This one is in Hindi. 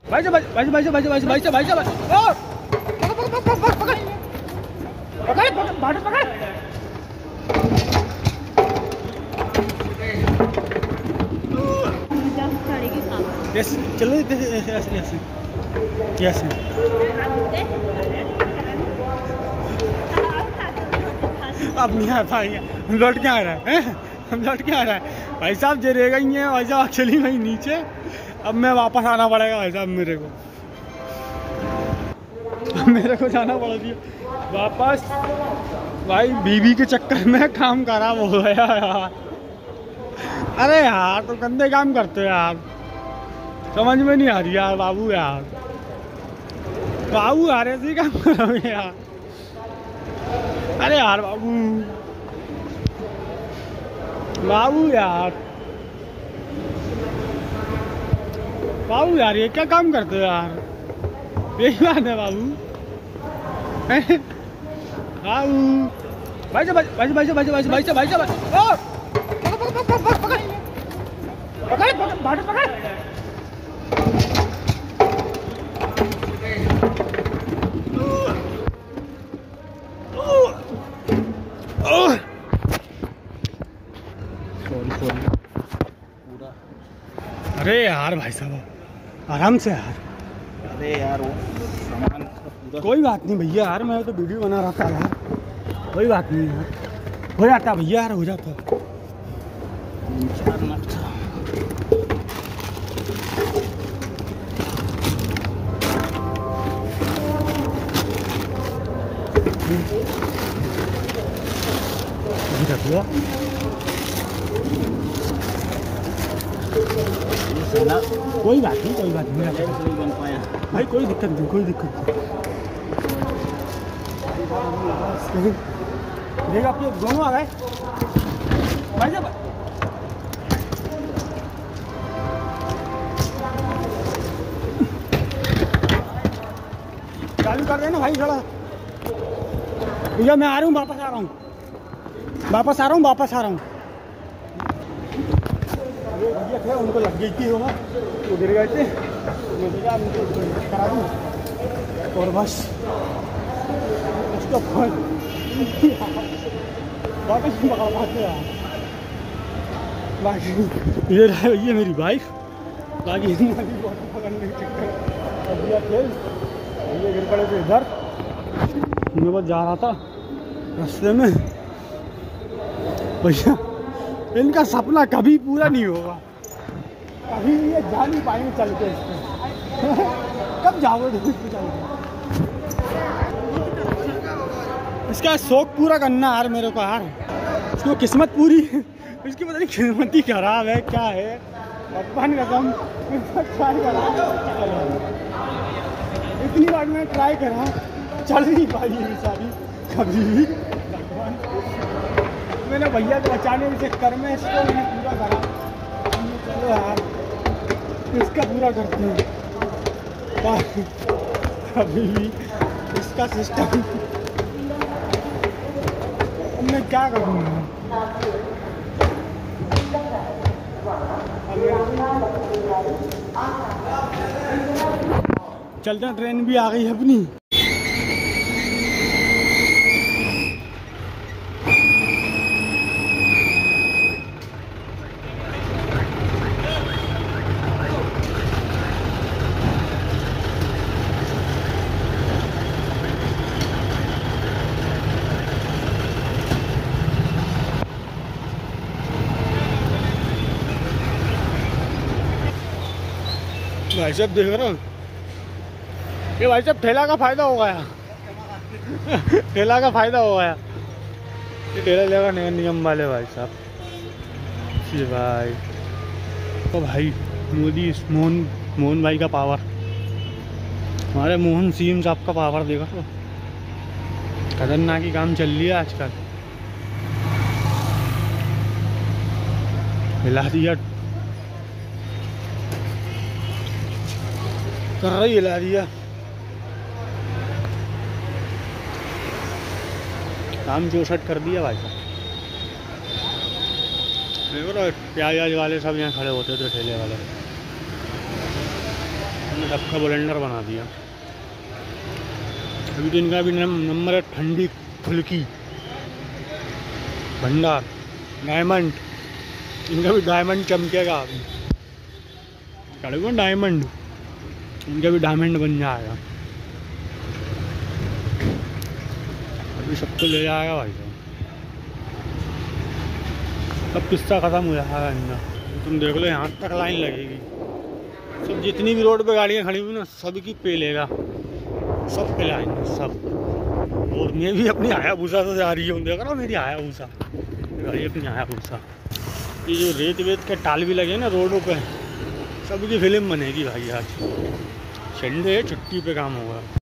भाई साहब भाई साहब भाई साहब भाई साहब भाई साहब भाई साहब पकड़ पकड़। चलो ऐसे ऐसे कैसे अब नहीं आ पाएंगे, हम लौट के आ रहा है, हम लौट के आ रहा है भाई साहब। जे रह गई हैं भाई साहब चली गई नीचे, अब मैं वापस आना पड़ेगा भाई साहब मेरे को जाना पड़ेगा वापस भाई। बीवी के चक्कर में काम खराब हो गया यार। अरे यार तो गंदे काम करते हो यार, समझ में नहीं आ रही यार बाबू यार ऐसे ही काम करोगे यार। अरे यार बाबू यार ये क्या काम करते हो यार, यही बात है बाबू। भाई साहब भाई साहब भाई साहब भाई साहब भाई साहब भाई साहब अरे यार भाई साहब आराम से यार। अरे यार वो सामान कोई बात नहीं भैया यार, मैं तो वीडियो बना रहा था यार, कोई बात नहीं यार, हो जाता भैया यार, हो जाता। कोई बात नहीं बन पाया भाई, कोई दिक्कत नहीं देखा आप लोग दोनों आ गए भाई साहब। चालू कर देना भाई थोड़ा भैया, मैं आ रहा हूँ, वापस आ रहा हूँ। भैया थे उनको लग गई थी वहाँ, वो गिर गए थे, मैं भैया उनको करा दूँ और बस उसको वापस पकड़ पाते यार। बाकी ये मेरी वाइफ, बाकी पकड़ने के चक्कर भैया थे, भैया गिर पड़े थे इधर। मैं बस जा रहा था रास्ते में, भैया इनका सपना कभी पूरा नहीं होगा, कभी ये जा नहीं पाएंगे चल के इस पे। कब जाओगे धूप पे चल के? इसका शौक पूरा करना यार मेरे को यार, इसको किस्मत पूरी, इसकी पता नहीं किस्मत ही खराब है क्या है, भगवान कसम ट्राई करा, इतनी बार मैं ट्राई करा, चल नहीं पाई बेचारी कभी भी। मैंने भैया को बचाने के चक्कर में इसको मैंने पूरा करा, चलो यार इसका पूरा करते हैं कभी भी इसका सिस्टम। मैं क्या करूँगा, चलते ट्रेन भी आ गई है अपनी। भाई साहब देख रहे हो, ये भाई साहब ठेला का फायदा हो गया, ठेला का फायदा हो गया, ये ठेला लेगा नियम वाले भाई साहब। ये भाई तो भाई मोदी मोहन भाई का पावर, हमारे मोहन सीएम साहब का पावर देखा तो खतरनाक ही काम चल रही है आजकल। हिला दिया कर रही, हिला दिया, काम चौसठ कर दिया भाई साहब। प्याज वाले सब यहाँ खड़े होते थे, ठेले वाले हमने डबका ब्लेंडर बना दिया। अभी तो इनका भी नंबर है ठंडी फुल्की भंडार डायमंड। इनका भी डायमंड चमकेगा अभी, कड़वा डायमंड, इनका भी डायमंड बन जाएगा। अभी सबको ले जाएगा भाई साहब, सब किस्सा ख़त्म हो जाएगा इनका। तुम देख लो यहाँ तक लाइन लगेगी, सब जितनी भी रोड पे गाड़ियाँ खड़ी हुई ना सबकी पे लेगा, सब पे लाइन सब। और मैं भी अपनी हायाबुसा से जा रही हूँ, देख रहा हूँ मेरी हायाबुसा गाड़ी, अपनी हायाबुसा। ये जो रेत वेत के टाल भी लगे ना रोडों पे, सबकी फिल्म बनेगी भाई आज। संडे छुट्टी पे काम होगा।